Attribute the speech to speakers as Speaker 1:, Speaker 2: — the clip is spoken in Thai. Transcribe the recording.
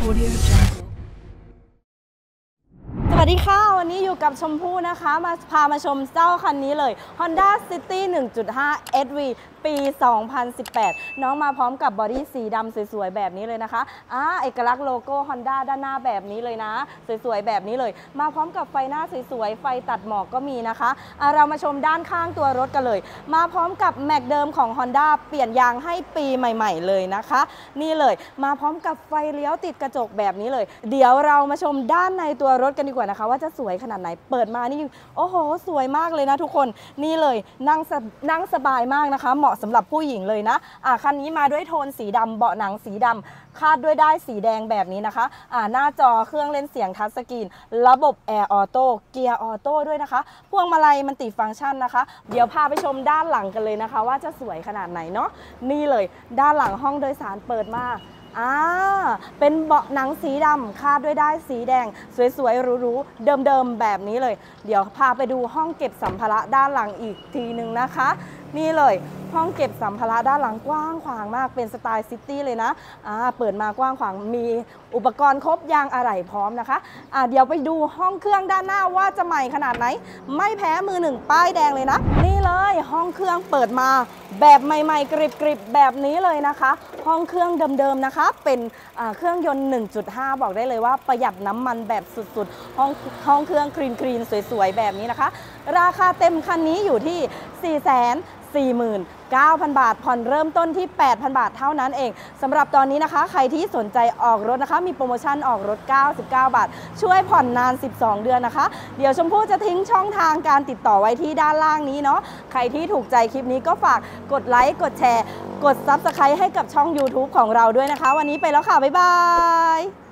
Speaker 1: Audio Jungle
Speaker 2: สวัสดีค่ะวันนี้อยู่กับชมพู่นะคะพามาชมเจ้าคันนี้เลย Honda City 1.5 SV ปี 2018 น้องมาพร้อมกับบอดี้สีดำสวยๆแบบนี้เลยนะคะเอกลักษณ์โลโก้ Honda ด้านหน้าแบบนี้เลยนะสวยๆแบบนี้เลยมาพร้อมกับไฟหน้าสวยๆไฟตัดหมอกก็มีนะคะเรามาชมด้านข้างตัวรถกันเลยมาพร้อมกับแม็กเดิมของ Honda เปลี่ยนยางให้ปีใหม่ๆเลยนะคะนี่เลยมาพร้อมกับไฟเลี้ยวติดกระจกแบบนี้เลยเดี๋ยวเรามาชมด้านในตัวรถกันดีกว่านะคะว่าจะสวยขนาดไหนเปิดมานี่โอ้โหสวยมากเลยนะทุกคนนี่เลยนั่งสบายมากนะคะเหมาะสำหรับผู้หญิงเลยนะคันนี้มาด้วยโทนสีดำเบาะหนังสีดำคาดด้วยได้ายสีแดงแบบนี้นะคะหน้าจอเครื่องเล่นเสียงทัชสกรีนระบบแอร์ออโต้เกียร์ออโต้ด้วยนะคะพวงมาลัยมันติฟังก์ชันนะคะเดี๋ยวพาไปชมด้านหลังกันเลยนะคะว่าจะสวยขนาดไหนเนาะนี่เลยด้านหลังห้องโดยสารเปิดมาเป็นเบาะหนังสีดำคาดด้วยได้ายสีแดงสวยๆหรูๆเดิมๆแบบนี้เลยเดี๋ยวพาไปดูห้องเก็บสัมภาระด้านหลังอีกทีนึงนะคะนี่เลยห้องเก็บสัมภาระด้านหลังกว้างขวางมากเป็นสไตล์ซิตี้เลยนะเปิดมากว้างขวางมีอุปกรณ์ครบยางอะไหล่พร้อมนะคะเดี๋ยวไปดูห้องเครื่องด้านหน้าว่าจะใหม่ขนาดไหนไม่แพ้มือหนึ่งป้ายแดงเลยนะนี่เลยห้องเครื่องเปิดมาแบบใหม่ๆกริบๆแบบนี้เลยนะคะห้องเครื่องเดิมๆนะคะเป็นเครื่องยนต์ 1.5 บอกได้เลยว่าประหยัดน้ำมันแบบสุดๆห้องเครื่องคลีนๆสวยๆแบบนี้นะคะราคาเต็มคันนี้อยู่ที่ 449,000 บาทผ่อนเริ่มต้นที่ 8,000 บาทเท่านั้นเองสำหรับตอนนี้นะคะใครที่สนใจออกรถนะคะมีโปรโมชั่นออกรถ99 บาทช่วยผ่อนนาน12 เดือนนะคะเดี๋ยวชมพู่จะทิ้งช่องทางการติดต่อไว้ที่ด้านล่างนี้เนาะใครที่ถูกใจคลิปนี้ก็ฝากกดไลค์กดแชร์กด Subscribe ให้กับช่อง YouTube ของเราด้วยนะคะวันนี้ไปแล้วค่ะบ๊ายบาย